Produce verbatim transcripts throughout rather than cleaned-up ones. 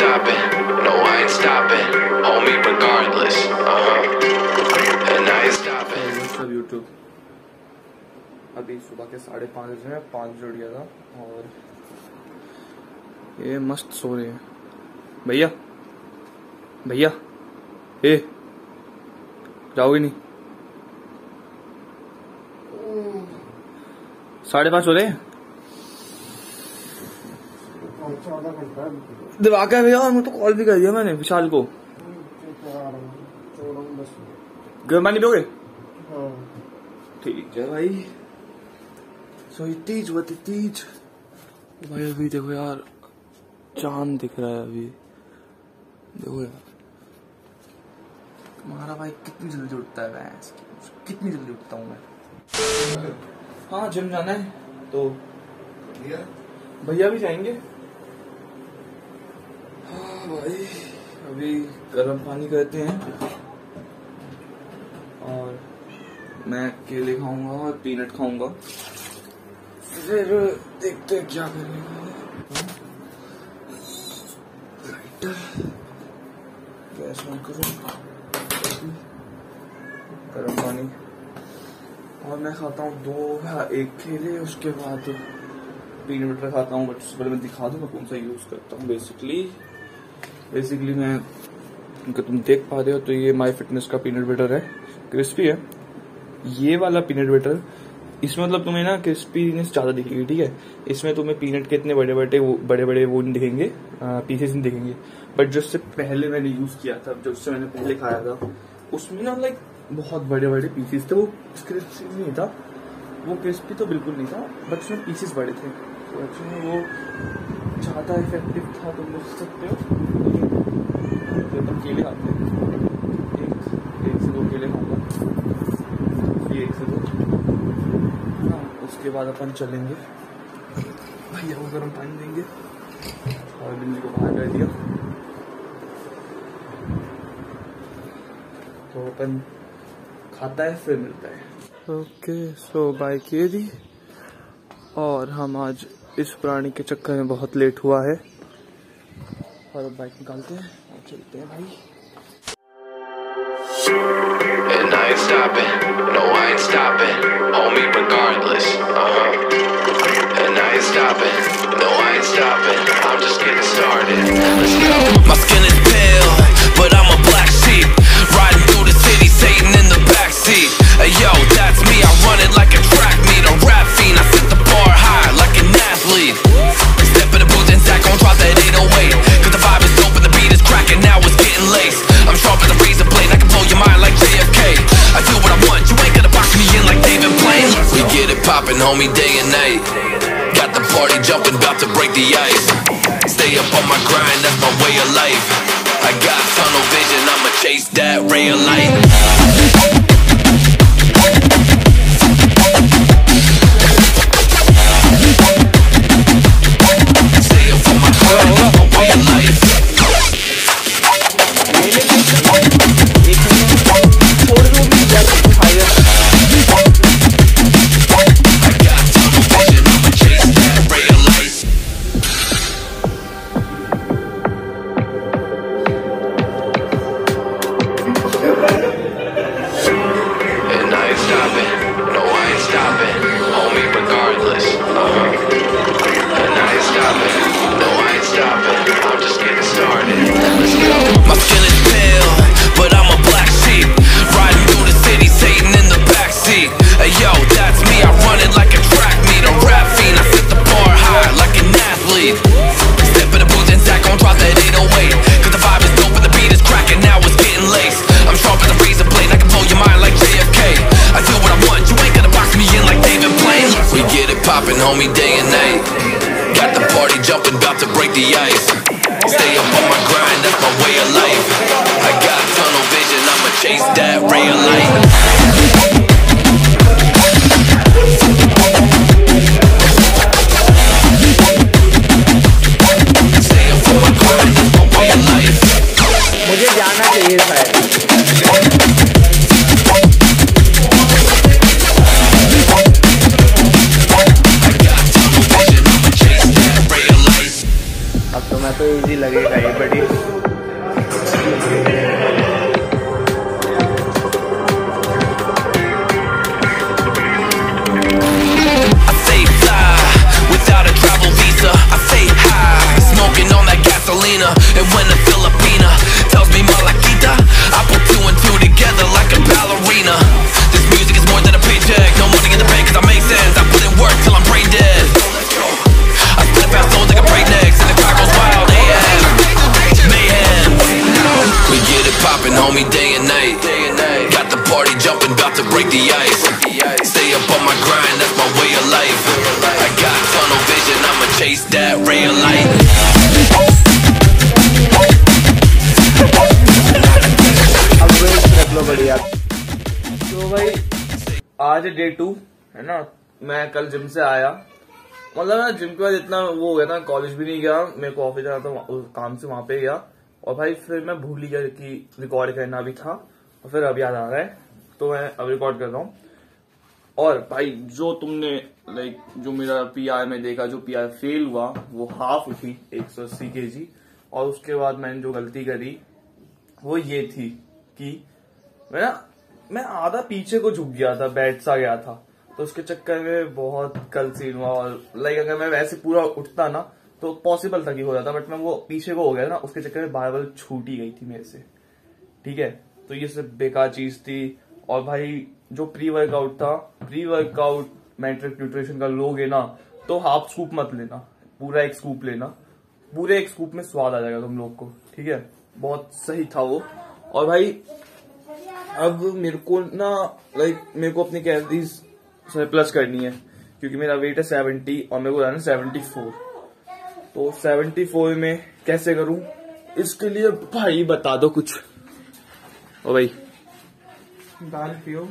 stopping, no I ain't stopping, homie regardless, uh-huh, and I ain't stopping. सब YouTube अभी सुबह के साढ़े पाँच बजे में पाँच बजे उठ गया था और ये मस्त सो रहे हैं। भैया भैया ए जाओगे नहीं? साढ़े पाँच हो रहे हैं। दिवाकर है भैया, और मुझे तो कॉल भी कर दिया मैंने विशाल को। गर्म पानी पियोगे? ठीक है भाई। सो ये तीज वती तीज भाई। अभी देखो यार चांद दिख रहा है। अभी देखो यार तुम्हारा भाई कितनी जल्दी उठता है भैंस, कितनी जल्दी उठता हूँ मैं। हाँ जिम जाना है तो भैया भी जाएंगे। हाँ भाई अभी गर्म पानी करते हैं और मैं केले खाऊंगा और पीनट खाऊंगा, फिर देखते हैं क्या करेंगे। गैस ऑन करो, गर्म पानी और मैं खाता हूँ दो या एक केले, उसके बाद पीनट बटर खाता हूँ। बट उससे पहले मैं दिखा दूँ मैं कौन सा यूज करता हूँ। बेसिकली बेसिकली मैं अगर तुम देख पा रहे हो तो ये माई फिटनेस का पीनट बटर है, क्रिस्पी है। ये वाला पीनट बटर इसमें मतलब तुम्हें ना क्रिस्पीनेस ज्यादा दिखेगी, ठीक है। इसमें तुम्हें पीनट के इतने बड़े बड़े वो बड़े बड़े वो नहीं दिखेंगे, पीसेस नहीं दिखेंगे। बट जिससे पहले मैंने यूज किया था, जब से मैंने पहले खाया था, उसमें ना लाइक बहुत बड़े बड़े पीसेस थे। वो क्रिस्पी नहीं था, वो क्रिस्पी तो बिल्कुल नहीं था, बट उसमें पीसेस बड़े थे। तो एक्चुअली वो ज्यादा इफेक्टिव था, तुम बोल सकते हो। तो तुम केले खाते हैं, एक एक से दो केले खाऊंगा, एक से दो। हाँ उसके बाद अपन चलेंगे, भैया को गर्म पानी देंगे और बिंदी को बाहर कर दिया तो अपन खाता है फिर मिलता है। ओके सो बाइक ये दी और हम आज इस प्राणी के चक्कर में बहुत लेट हुआ है और अब बाइक निकालते हैं और चलते हैं भाई। And I ain't stopping, no I ain't stopping, homie regardless, uh-huh, and I ain't stopping, no I ain't stopping, I'm just getting started, let's go. My skin is pale, but I'm a black sheep, riding through the city, Satan in the backseat, hey yo, that's me, I run it like a track meet, a rap fiend, I set the bar high like an athlete, step in the booth and Zach gon' drop that eight oh eight, cause the vibe is dope and the beat is cracking, now it's getting laced, I'm sharp as a razor blade, I can blow your mind like J F K, I do what I want, you ain't gonna box me in like David Blaine. We get it poppin', homie, day and night. Got the party jumpin', bout to break the ice. Stay up on my grind, that's my way of life. I got tunnel vision, I'ma chase that ray of light. Stay up on my grind, that's my way of life. Homie, day and night. Got the party jumping, bout to break the ice. Stay up on my grind, that's my way of life. I got tunnel vision, I'ma chase that ray of light. Stay up on my grind, that's my way of life. मुझे जाना चाहिए था। अब तो मैं इतना तो easy लगेगा ये बड़ी। And when a Filipina tells me Malakita, I put two and two together like a ballerina. This music is more than a paycheck, no money in the bank cause I make sense. I put in work till I'm brain dead. I split fast flows like a breaknecks and the car goes wild, A M mayhem. We get it poppin', homie, day and night. Got the party jumping, about to break the ice. Stay up on my grind, that's my way of life. I got tunnel vision, I'ma chase that ray of light. बढ़िया। तो भाई आज day to है ना, मैं कल gym से आया, मतलब ना जिम के बाद इतना वो हो गया था, कॉलेज भी नहीं गया, मेरे को ऑफिस जाना था, काम से वहां पे गया और भाई फिर मैं भूल ही गया कि रिकॉर्ड करना भी था और फिर अब याद आ रहा है तो मैं अब रिकॉर्ड कर रहा हूँ। और भाई जो तुमने लाइक जो मेरा पीआर में देखा, जो पीआर फेल हुआ वो हाफ उठी एक सौ अस्सी के जी, और उसके बाद मैंने जो गलती करी वो ये थी कि मैं ना मैं आधा पीछे को झुक गया था, बैठ सा गया था, तो उसके चक्कर में बहुत कल सीन हुआ। और लाइक अगर मैं वैसे पूरा उठता ना तो पॉसिबल था कि हो जाता, बट मैं वो पीछे को हो गया ना, उसके चक्कर में बार बार छूटी गई थी मेरे से, ठीक है। तो ये सब बेकार चीज थी। और भाई जो प्री वर्कआउट था, प्री वर्कआउट मैट्रिक न्यूट्रिशन का लोगे ना तो हाफ स्कूप मत लेना, पूरा एक स्कूप लेना, पूरे एक स्कूप में स्वाद आ जाएगा तुम लोग को, ठीक है। बहुत सही था वो। और भाई अब मेरे को ना लाइक मेरे को अपनी कैलोरीज प्लस करनी है क्योंकि मेरा वेट है सेवेंटी और मेरे को रहना है सेवेंटी फोर। तो सेवेंटी फोर में कैसे करूं, इसके लिए भाई बता दो कुछ। ओ भाई दाल पियो।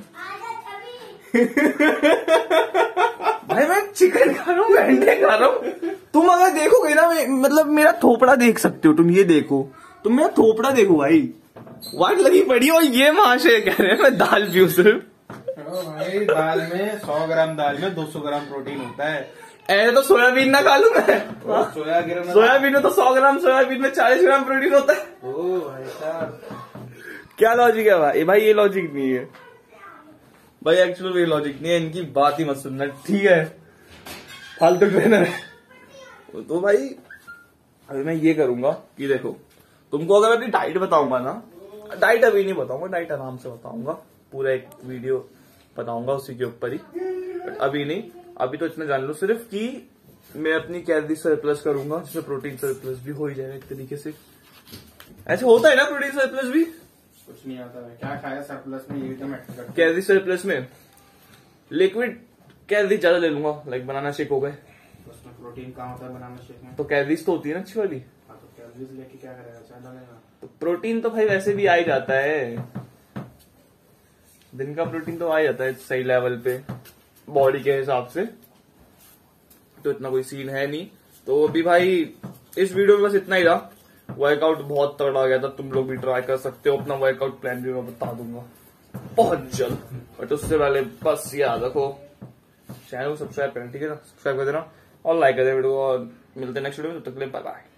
भाई मैं चिकन खा रहा हूँ, अंडे खा रहा हूँ। तुम अगर देखोगे ना, मतलब मेरा थोपड़ा देख सकते हो तुम, ये देखो तुम मेरा थोपड़ा देखो भाई, वाट लगी पड़ी। और ये महाशय कह रहे हैं मैं दाल पीऊं सिर्फ। भाई दाल में सौ ग्राम दाल में दो सौ ग्राम प्रोटीन होता है। ऐसे तो सोयाबीन ना खा लूं मैं। सोयाबीन सोयाबीन में तो सौ ग्राम, सोयाबीन में चालीस ग्राम प्रोटीन होता है। ओ भाई साहब क्या लॉजिक है भाई? भाई ये लॉजिक नहीं है भाई, एक्चुअली ये लॉजिक नहीं है, इनकी बात ही मत सुनना, ठीक है, फालतू ट्रेनर है। तो भाई अभी मैं ये करूंगा कि देखो, तुमको अगर अपनी डाइट बताऊंगा ना, डाइट अभी नहीं बताऊंगा, डाइट आराम से बताऊंगा, पूरा एक वीडियो बताऊंगा उसी के ऊपर ही, बट अभी नहीं। अभी तो इतना जान लो सिर्फ कि मैं अपनी कैलोरी सरप्लस करूंगा, जिसमें प्रोटीन सरप्लस भी हो ही जाएगा एक तरीके से। ऐसे होता है ना प्रोटीन सरप्लस भी? कुछ नहीं आता है, क्या खाया सरप्लस में, ये तो मैटर करता है। कैलोरी सरप्लस में लिक्विड कैलोरी ज्यादा ले लूंगा, लाइक बनाना शेक हो गए, उसमें प्रोटीन कहाँ होता है बनाना शेक में? तो कैलोरीज तो होती है ना अच्छी वाली। हाँ तो कैलोरीज लेके क्या करेगा, चाय डालेगा? तो प्रोटीन तो भाई वैसे भी आ ही जाता है, दिन का प्रोटीन तो आ ही जाता है सही लेवल पे बॉडी के हिसाब से, तो इतना कोई सीन है नहीं। तो अभी भाई इस वीडियो में बस इतना ही रहा। वर्कआउट बहुत तगड़ा गया था, तुम लोग भी ट्राई कर सकते हो, अपना वर्कआउट प्लान भी मैं बता दूंगा बहुत जल्द। बट उससे पहले बस याद रखो चैनल को सब्सक्राइब करना, ठीक है ना, सब्सक्राइब कर देना और लाइक कर देना वीडियो को, और मिलते हैं नेक्स्ट वीडियो में, तब तक के लिए बाय बाय।